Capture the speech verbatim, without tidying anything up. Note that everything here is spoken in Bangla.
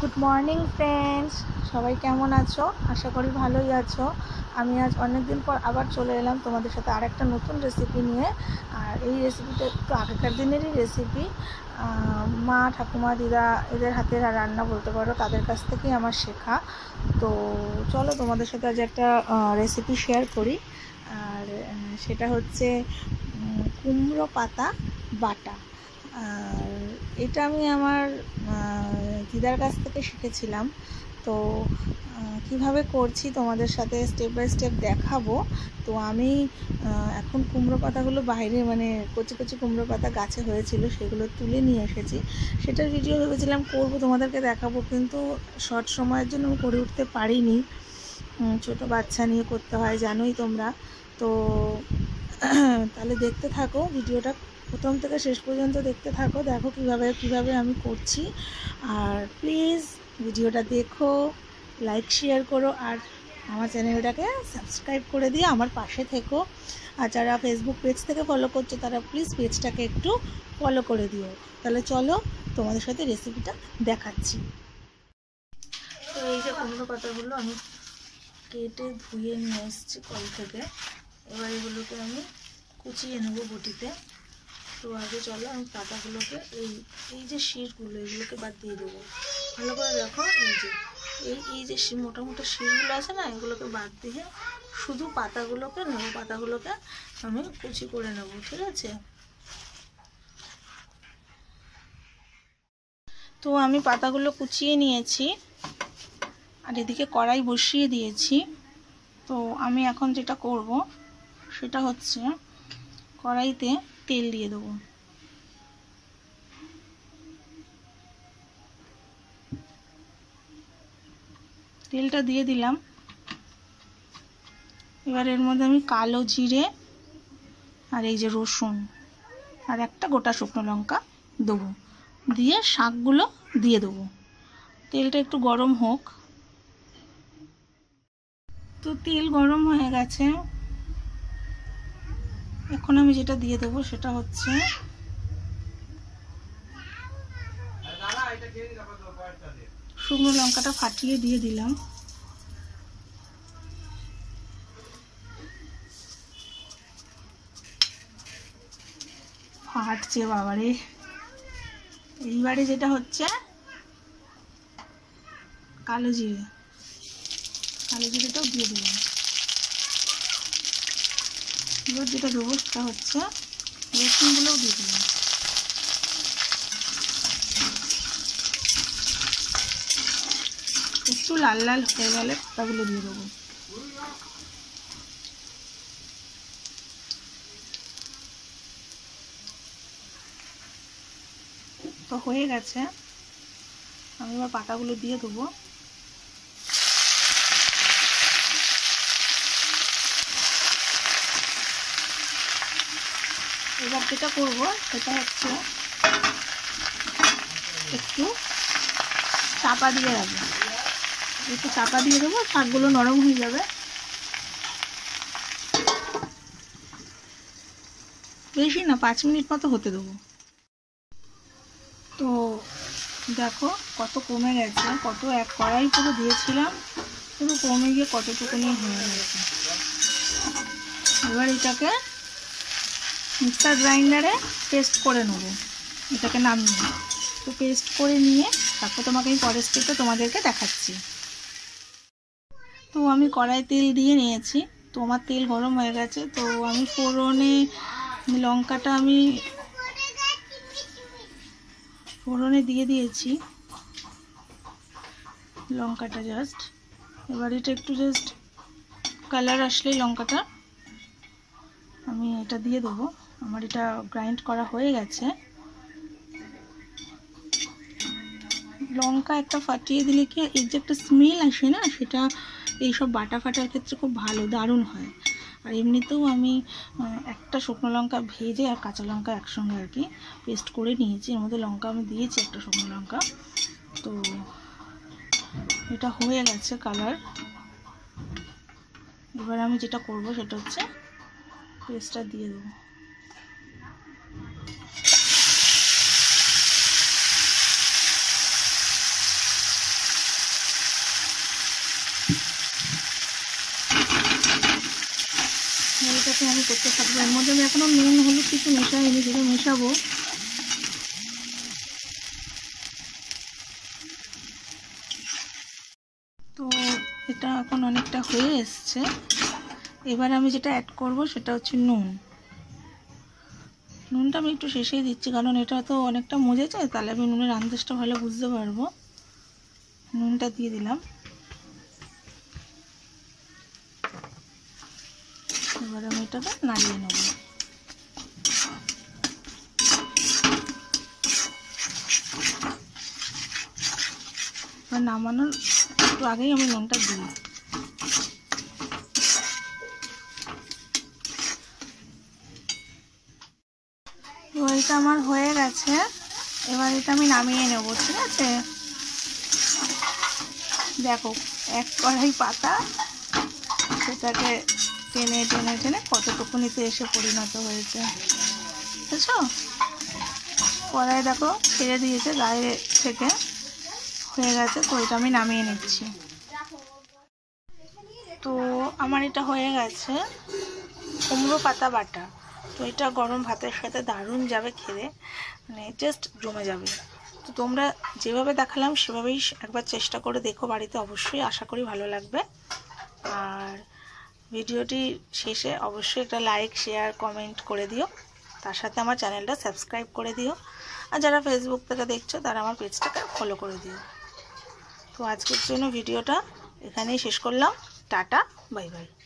গুড মর্নিং ফ্রেন্ডস, সবাই কেমন আছো? আশা করি ভালোই আছো। আমি আজ অনেক দিন পর আবার চলে এলাম তোমাদের সাথে আর একটা নতুন রেসিপি নিয়ে। আর এই রেসিপিটা একটু আগেকার দিনেরই রেসিপি। মা, ঠাকুমা, দিদা এদের হাতের রান্না বলতে পারো, তাদের কাছ থেকেই আমার শেখা। তো চলো তোমাদের সাথে আজ একটা রেসিপি শেয়ার করি। আর সেটা হচ্ছে কুমড়ো পাতা বাটা। আর এটা আমি আমার দিদার কাছ থেকে শিখেছিলাম। তো কিভাবে করছি তোমাদের সাথে স্টেপ বাই স্টেপ দেখাবো। তো আমি এখন কুমড়ো পাতাগুলো বাইরে মানে কচি কচি কুমড়ো পাতা গাছে হয়েছিল, সেগুলো তুলে নিয়ে এসেছি। সেটার ভিডিও ভেবেছিলাম করবো, তোমাদেরকে দেখাবো, কিন্তু শর্ট সময়ের জন্য আমি করে উঠতে পারিনি। ছোটো বাচ্চা নিয়ে করতে হয়, জানোই তোমরা। তো তাহলে দেখতে থাকো ভিডিওটা, প্রথম থেকে শেষ পর্যন্ত দেখতে থাকো, দেখো কীভাবে কীভাবে আমি করছি। আর প্লিজ ভিডিওটা দেখো, লাইক শেয়ার করো, আর আমার চ্যানেলটাকে সাবস্ক্রাইব করে দিয়ে আমার পাশে থেকো। আর যারা ফেসবুক পেজ থেকে ফলো করছো তারা প্লিজ পেজটাকে একটু ফলো করে দিও। তাহলে চলো তোমাদের সাথে রেসিপিটা দেখাচ্ছি। তো এই যে কুমড়ো পাতাগুলো আমি কেটে ধুয়ে নিয়ে এসেছি কল থেকে। এবার এগুলোকে আমি কুচিয়ে নেবো বটিতে। তো আগে চলো আমি পাতাগুলোকে এই এই যে শিরগুলো এগুলোকে বাদ দিয়ে দেবো। ভালো করে দেখো, এই যে এই এই যে মোটা মোটা শিরগুলো আছে না, এগুলোকে বাদ দিয়ে শুধু পাতাগুলোকে নেবো। পাতাগুলোকে আমি কুচি করে নেব, ঠিক আছে? তো আমি পাতাগুলো কুচিয়ে নিয়েছি আর এদিকে কড়াই বসিয়ে দিয়েছি। তো আমি এখন যেটা করব সেটা হচ্ছে কড়াইতে তেল দিয়ে দেবো। তেলটা দিয়ে দিলাম। এবার এর মধ্যে আমি কালো জিরে আর এই যে রসুন আর একটা গোটা শুকনো লঙ্কা দেবো, দিয়ে শাকগুলো দিয়ে দেবো। তেলটা একটু গরম হোক। তো তেল গরম হয়ে গেছে, এখন আমি যেটা দিয়ে দেবো সেটা হচ্ছে শুকনো লঙ্কাটা ফাটিয়ে দিয়ে দিলাম। ফাটছে বাবারে। এইবারে যেটা হচ্ছে কালো জিরে, কালো জিরেটাও দিয়ে দিলাম। এবার যেটা দেবো সেটা হচ্ছে রসুনগুলোও দিয়ে দিলাম। একটু লাল লাল হয়ে গেলে পাতাগুলো দিয়ে দেবো। তো হয়ে গেছে, আমি এবার পাতাগুলো দিয়ে দেবো। এবার যেটা করবো সেটা হচ্ছে একটু চাপা দিয়ে রাখবো, একটু চাপা দিয়ে দেবো, শাকগুলো নরম হয়ে যাবে। বেশি না, পাঁচ মিনিট মতো হতে দেবো। তো দেখো কত কমে গেছে, কত এক কড়াই পুরো দিয়েছিলাম, পুরো কমে গিয়ে কতটুকুনি হয়ে গেছে। এবার এটাকে মিক্সার গ্রাইন্ডারে পেস্ট করে নেবো, এটাকে নামিয়ে। তো পেস্ট করে নিয়ে তারপর তোমাকে আমি পরের স্টেপটা তোমাদেরকে দেখাচ্ছি। তো আমি কড়াই তেল দিয়ে নিয়েছি, তো আমার তেল গরম হয়ে গেছে। তো আমি ফোড়নে লঙ্কাটা আমি ফোড়নে দিয়ে দিয়েছি লঙ্কাটা জাস্ট। এবার এটা একটু জাস্ট কালার আসলেই লঙ্কাটা আমি এটা দিয়ে দেবো। আমার এটা গ্রাইন্ড করা হয়ে গেছে। লঙ্কা একটা ফাটিয়ে দিলে কি এর যে একটা স্মেল আসে না, সেটা এইসব বাটা ফাটার ক্ষেত্রে খুব ভালো, দারুণ হয়। আর এমনিতেও আমি একটা শুকনো লঙ্কা ভেজে আর কাঁচা লঙ্কা একসঙ্গে আর কি পেস্ট করে নিয়েছি, এর মধ্যে লঙ্কা আমি দিয়েছি একটা শুকনো লঙ্কা। তো এটা হয়ে গেছে কালার। এবার আমি যেটা করব সেটা হচ্ছে পেস্টটা দিয়ে দেবো। অবশ্যই আমি করতে থাকবো। এর মধ্যে আমি এখনও নুন হলুদ কিছু মেশাইনি, যেটা মেশাবো। তো এটা এখন অনেকটা হয়ে এসছে। এবার আমি যেটা অ্যাড করব সেটা হচ্ছে নুন। নুনটা আমি একটু শেষেই দিচ্ছি, কারণ এটা তো অনেকটা মজেছে, তাহলে আমি নুনের আন্দাজটা ভালো বুঝতে পারবো। নুনটা দিয়ে দিলাম। এবার আমি এটাকে নাড়িয়ে নেব। এবার নামানোর একটু আগেই আমি নুনটা দিই। এবার এটা আমার হয়ে গেছে। এবার এটা আমি নামিয়ে নেব, ঠিক আছে? দেখো এক কড়াই পাতা, সেটাকে টেনে টেনে টেনে কতটুকুনিতে এসে পরিণত হয়েছে, বুঝছো? কড়াই দেখো ছেড়ে দিয়েছে গায়ে থেকে, হয়ে গেছে। তো এটা আমি নামিয়ে নিচ্ছি। তো আমার এটা হয়ে গেছে কুমড়ো পাতা বাটা। তো এটা গরম ভাতের সাথে দারুণ যাবে খেতে, মানে জাস্ট জমে যাবে। তো তোমরা যেভাবে দেখালাম সেভাবেই একবার চেষ্টা করে দেখো বাড়িতে, অবশ্যই আশা করি ভালো লাগবে। আর ভিডিওটি শেষে অবশ্যই একটা লাইক শেয়ার কমেন্ট করে দিও, তার সাথে আমার চ্যানেলটা সাবস্ক্রাইব করে দিও। আর যারা ফেসবুক থেকে দেখছো তারা আমার পেজটাকে ফলো করে দিও। তো আজকের জন্য ভিডিওটা এখানেই শেষ করলাম। Tata, bye by.